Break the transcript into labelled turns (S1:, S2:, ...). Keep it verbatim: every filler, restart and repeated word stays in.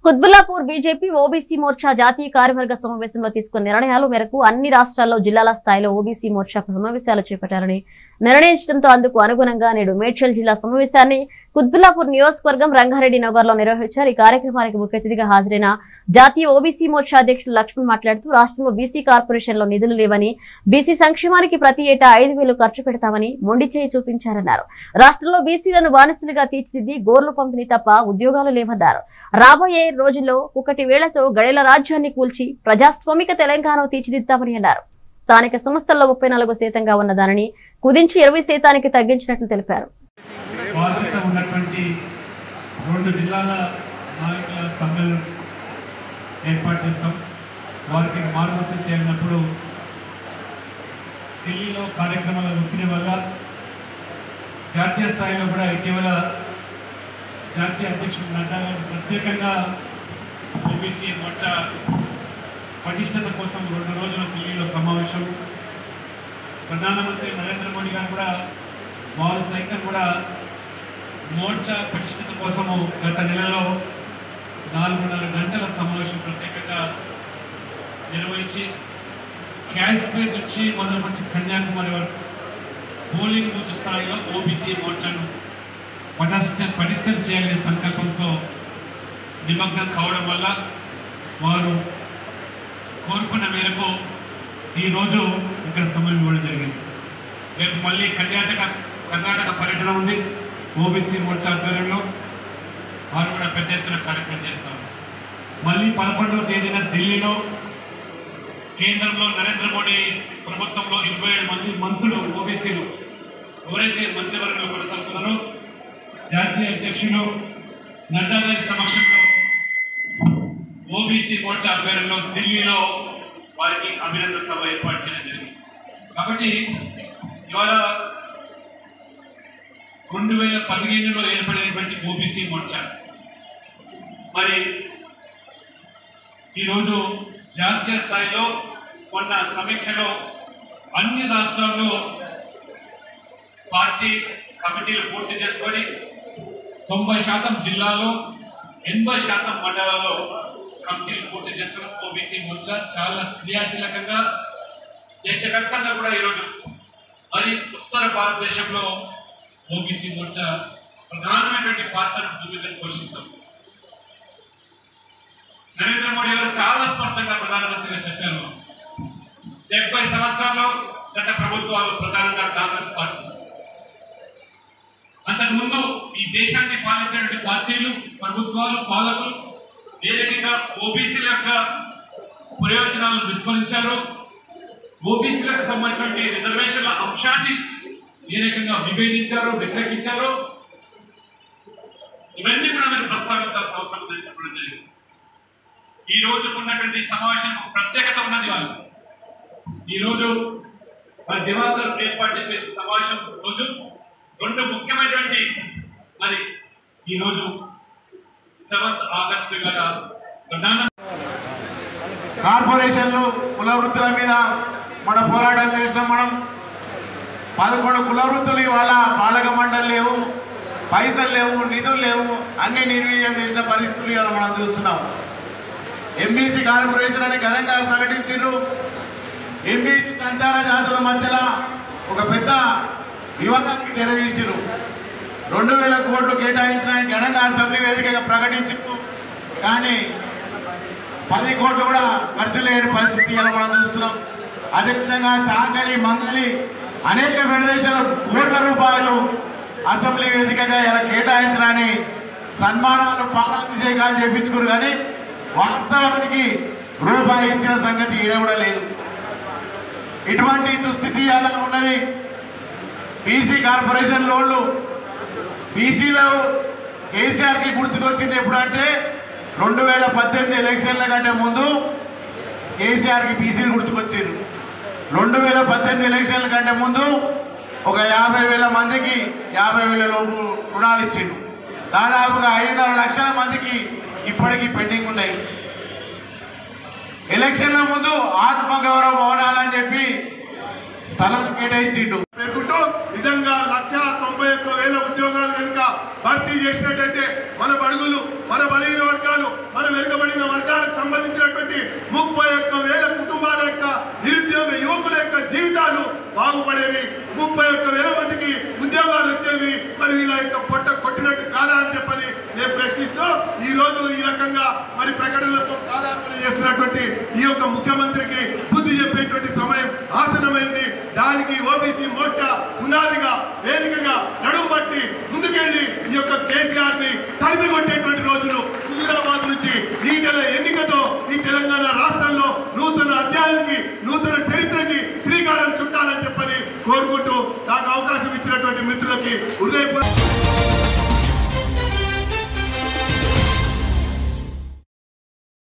S1: Quthbullapur BJP OBC Morcha జాతీయ కార్యవర్గ సమావేశంలో తీసుకున్న నిర్ణయాల మేరకు అన్ని రాష్ట్రాల్లో జిల్లాల స్థాయిలో ఓబీసీ మోర్చా సమావేశాలు చేపట్టారని నిర్ణయించడంతో అందుకు అనుగుణంగా నేడు మేడ్చల్ జిల్లా సమావేశాన్ని కుత్బుల్లాపూర్ నియోజకవర్గం రంగారెడ్డి నగర్ లో నిర్వహించారు। ఈ కార్యక్రమానికి ముఖ్య అతిథిగా హాజరైన జాతీయ ఓబీసీ మోర్చా అధ్యక్షుడు లక్ష్మణ్ మాట్లాడుతూ రాష్ట్రంలో బీసీ కార్పొరేషన్ లో నిధులు లేవని, బీసీ సంక్షేమానికి ప్రతి ఏటా ఐదు వేలు ఖర్చు పెడతామని మొండి చేయి చూపించారన్నారు। రాష్ట్రంలో బీసీలను బానిసలుగా తీర్చిదిద్ది గోర్లు పంపిణీ తప్ప ఉద్యోగాలు లేవన్నారు। రాబోయే రోజుల్లో ఒకటి వేళతో గడేల రాజ్యాన్ని కూల్చి ప్రజాస్వామిక తెలంగాణ తీర్చిదిద్దామని అన్నారు। స్థానిక సంస్థల్లో ముప్పై నాలుగు శాతంగా ఉన్న దానిని కుదించి ఇరవై శాతానికి తగ్గించినట్లు తెలిపారు।
S2: రెండు జిల్లాల నాయకుల సమ్మేళనం ఏర్పాటు చేస్తాం। వారికి మార్గదర్శనం చేయనప్పుడు ఢిల్లీలో కార్యక్రమాల ఒత్తిడి వల్ల జాతీయ స్థాయిలో కూడా ఇటీవల జాతీయ అధ్యక్షుడు నడ్డా గారు ప్రత్యేకంగా ఓబీసీ మోర్చా పటిష్టత కోసం రెండు రోజుల ఢిల్లీలో సమావేశం, ప్రధానమంత్రి నరేంద్ర మోడీ గారు కూడా వారు సైతం కూడా మోర్చా పటిష్టత కోసము గత నెలలో నాలుగున్నర గంటల సమావేశం ప్రత్యేకంగా నిర్వహించి కాశ్మీర్ నుంచి మొదలుపెట్టి కన్యాకుమారి వరకు పోలింగ్ బూత్ స్థాయిలో ఓబీసీ మోర్చాను పటిష్ట పటిష్టం చేయాలనే సంకల్పంతో నిమగ్నం కావడం వల్ల వారు కోరుకున్న మేరకు ఈరోజు ఇక్కడ సమయం ఇవ్వడం జరిగింది। రేపు మళ్ళీ కర్ణాటక కర్ణాటక పర్యటన ఉంది ఓబీసీ మోర్చా ఆధ్వర్యంలో, వారు కూడా పెద్ద ఎత్తున కార్యక్రమం చేస్తారు। మళ్ళీ పదకొండవ తేదీన ఢిల్లీలో కేంద్రంలో నరేంద్ర మోడీ ప్రభుత్వంలో ఇరవై ఏడు మంది మంత్రులు ఓబీసీలు ఎవరైతే మంత్రివర్గంలో కొనసాగుతున్నారో జాతీయ అధ్యక్షులు నడ్డా గారి సమక్షంలో ఓబీసీ మోర్చా ఆధ్వర్యంలో ఢిల్లీలో వారికి అభినందన సభ ఏర్పాటు చేయడం జరిగింది। కాబట్టి ఇవాళ రెండు వేల పదిహేనులో ఏర్పడినటువంటి ఓబీసీ మోర్చా మరి ఈరోజు జాతీయ స్థాయిలో కొన్న సమీక్షలో అన్ని రాష్ట్రాల్లో పార్టీ కమిటీలు పూర్తి చేసుకొని తొంభై శాతం జిల్లాలో ఎనభై శాతం మండలాల్లో కమిటీలు పూర్తి చేసుకుని ఓబీసీ మోర్చా చాలా క్రియాశీలకంగా దేశవ్యాప్తంగా కూడా ఈరోజు మరి ఉత్తర భారతదేశంలో ఓబీసీ మోర్చా ప్రధానమైనటువంటి పాత్రను భూమికను పోషిస్తాం। నరేంద్ర మోడీ గారు చాలా స్పష్టంగా ప్రధానమంత్రిగా చెప్పారు, డెబ్బై సంవత్సరాల్లో గత ప్రభుత్వాలు ప్రధానంగా కాంగ్రెస్ పార్టీ, అంతకుముందు ఈ దేశాన్ని పాలించినటువంటి పార్టీలు ప్రభుత్వాలు పాలకులు ఏ రకంగా ఓబీసీల యొక్క ప్రయోజనాలను విస్మరించారో, ఓబీసీలకు సంబంధించిన రిజర్వేషన్ల అంశాన్ని ఏ రకంగా విభేదించారో వ్యతిరేకించారో ఇవన్నీ కూడా మీరు ప్రస్తావించాల్సిన అవసరం ఉందని చెప్పడం జరిగింది। ఈ రోజు ఉన్నటువంటి సమావేశం ప్రత్యేకత ఉన్నది। వాళ్ళు ఈరోజు మరి దివాకర్ ఏర్పాటు చేసే సమావేశం రోజు రెండు ముఖ్యమైనటువంటి మరి ఈరోజు సెవెంత్ ఆగస్టు ప్రధాన
S3: కార్పొరేషన్లు కుల వృత్తుల మీద మన పోరాటం చేసినాం। మనం పదకొండు కుల వృత్తులు ఇవాళ పాలక మండలి లేవు, పైసలు లేవు, నిధులు లేవు, అన్ని నిర్వీర్యం చేసిన పరిస్థితులు ఇవాళ మనం చూస్తున్నాం। ఎంబీసీ కార్పొరేషన్ అని ఘనంగా ప్రకటించారు। ఎంబీసీ సంతాన జాతుల మధ్యలో ఒక పెద్ద వివాదానికి తెరదీశారు। రెండు వేల కోట్లు కేటాయించడానికి ఘనంగా అసెంబ్లీ వేదికగా ప్రకటించారు, కానీ పది కోట్లు కూడా ఖర్చు లేని పరిస్థితి ఇలా మనం చూస్తున్నాం। అదేవిధంగా చాకలి మంగళి అనేక ఫెడరేషన్ల కోట్ల రూపాయలు అసెంబ్లీ వేదికగా ఇలా కేటాయించడాన్ని సన్మానాలు పాలాభిషేకాలు చేయించుకున్నారు, కానీ వాస్తవానికి రూపాయి ఇచ్చిన సంగతి ఈడ కూడా లేదు। ఇటువంటి దుస్థితి ఎలా ఉన్నది। బీసీ కార్పొరేషన్ లోన్లు బీసీలో కేసీఆర్కి గుర్తుకొచ్చింది ఎప్పుడంటే రెండు వేల పద్దెనిమిది ఎలక్షన్ల కంటే ముందు కేసీఆర్కి బీసీలు గుర్తుకొచ్చారు। రెండు వేల పద్దెనిమిది ఎలక్షన్ల కంటే ముందు ఒక యాభై వేల మందికి యాభై వేల లోపు రుణాలు ఇచ్చిండు। దాదాపుగా ఐదున్నర లక్షల మందికి ఇప్పటికీ పెండింగ్ ఉన్నాయి। ఎలక్షన్ల ముందు ఆత్మగౌరవ భవనాలని చెప్పి స్థలం కేటాయించిండు।
S4: నిజంగా లక్ష తొంభై ఒక్క వేల ఉద్యోగాలు కనుక భర్తీ చేసినట్టయితే మన బడుగులు, మన బలహీన వర్గాలు, మన వెనుకబడిన వర్గాలకు సంబంధించినటువంటి ముప్పై ఒక్క వేల కుటుంబాల యొక్క నిరుద్యోగ యువకుల యొక్క జీవితాలు బాగుపడేవి, ముప్పై ఒక్క వేల మందికి ఉద్యోగాలు వచ్చేవి. మరి వీళ్ళ యొక్క పొట్ట కొట్టినట్టు కాదా అని చెప్పని నేను ప్రశ్నిస్తూ ఈ రోజు ఈ రకంగా మరి ప్రకటనలతో కాదార్పణ చేస్తున్నటువంటి ఈ యొక్క ముఖ్యమంత్రికి బుద్ధి చెప్పేటువంటి సమయం ఆసనమైంది. దానికి ఓబీసీ మోర్చా పునాదిగా వేదికగా నడుము బట్టి ముందుకెళ్లి ఈ యొక్క కేసీఆర్ ని తరిమి కొట్టేటువంటి రోజులు హుజూరాబాద్ నుంచి ఈటెల ఎన్నికతో ఈ తెలంగాణ రాష్ట్రంలో నూతన అధ్యాయానికి, నూతన చరిత్రకి శ్రీకారం చుట్టాలని చెప్పని కోరుకుంటూ నాకు అవకాశం ఇచ్చినటువంటి మిత్రులకి హృదయపూర్వక